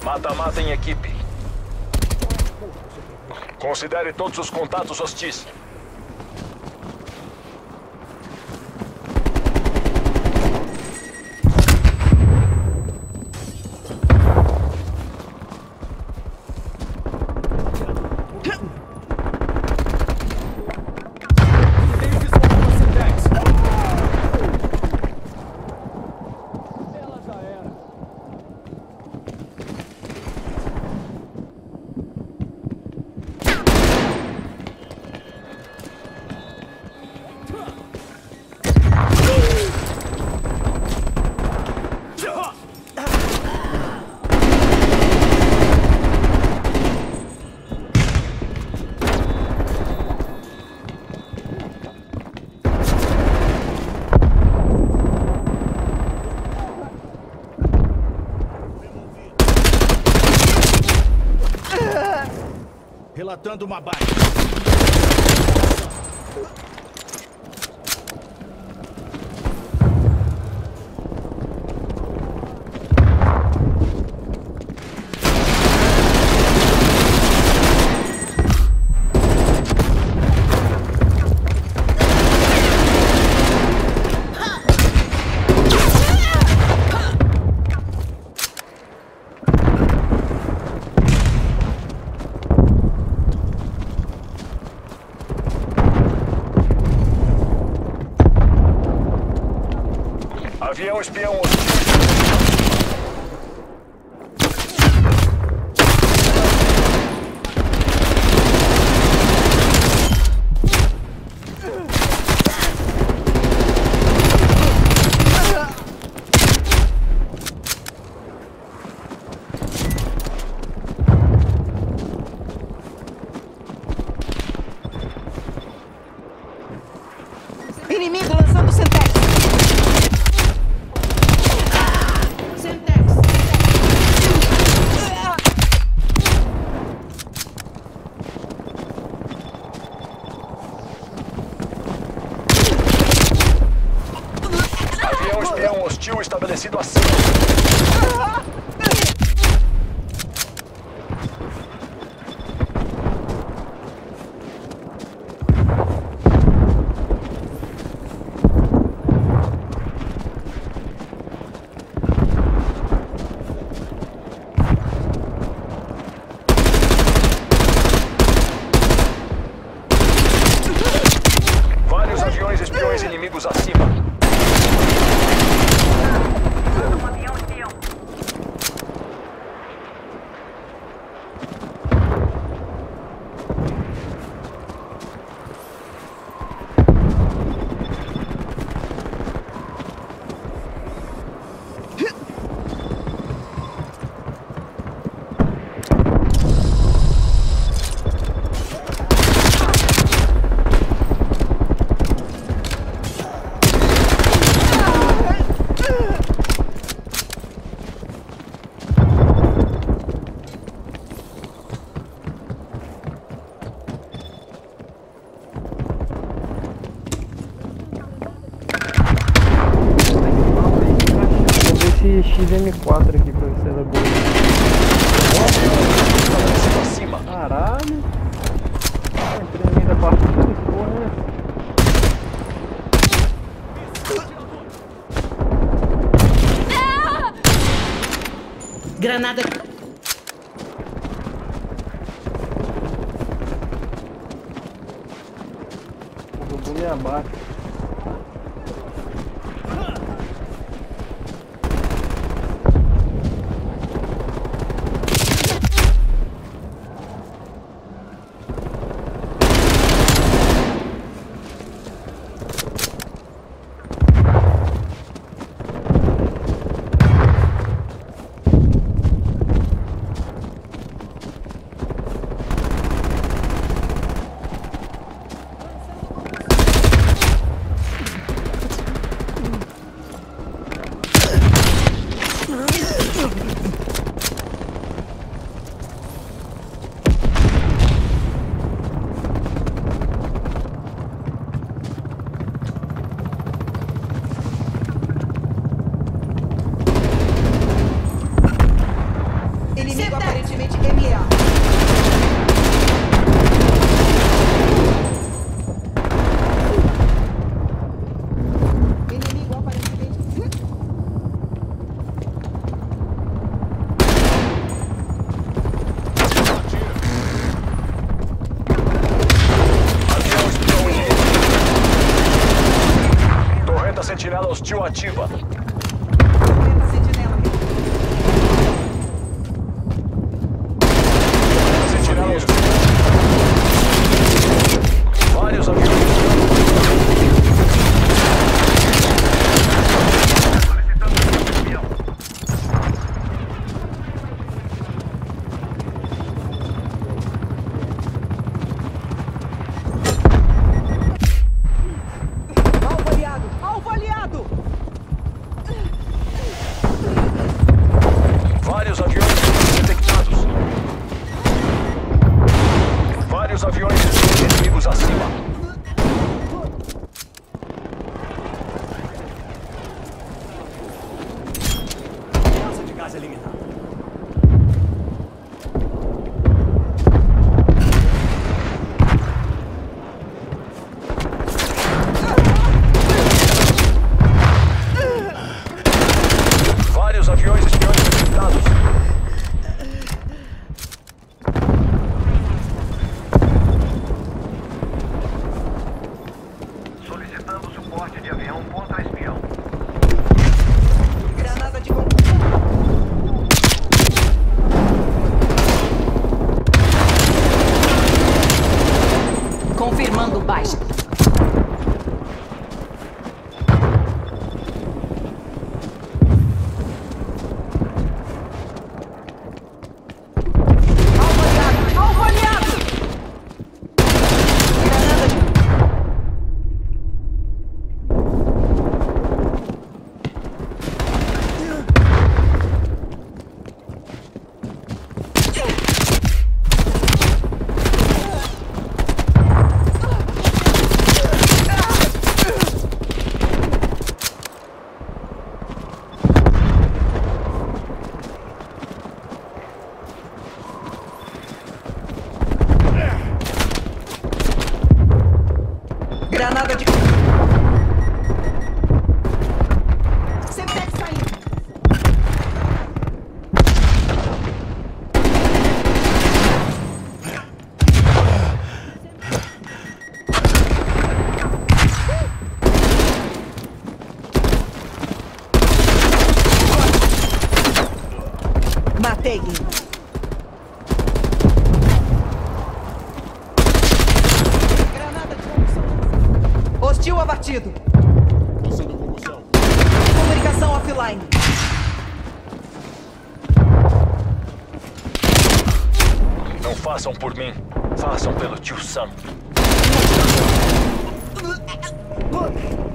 Mata-mata em equipe. Considere todos os contatos hostis. Relatando uma baixa. Avião espião hostil. Inimigo lançando Semtex. Avião espião hostil estabelecido acima. Vários aviões espiões inimigos acima. XM4 aqui pra ver se ela é boa. Acima. Caralho. Entrei no meio da partida, que porra é essa? Granada. Jogou me abaixo. aparentemente MEA. Inimigo aparentemente. Avião espião inimigo. Torreta sentinela hostil ativa. Torreta sentinela. Sentinela hostil. Vários aviões. Alvo aliado! Alvo aliado! Vários aviões detectados. Vários aviões inimigos acima. Massa de gás eliminada. Vários aviões espiões detectados. Solicitando suporte de avião contra espião. Granada de concussão. Confirmando baixa. Alvo aliado! Alvo aliado! Granada de... Granada de... Semtex saindo. Matei. Granada de concussão. Hostil abatido. Lançando concussão. Comunicação offline. Não façam por mim. Façam pelo tio Sam.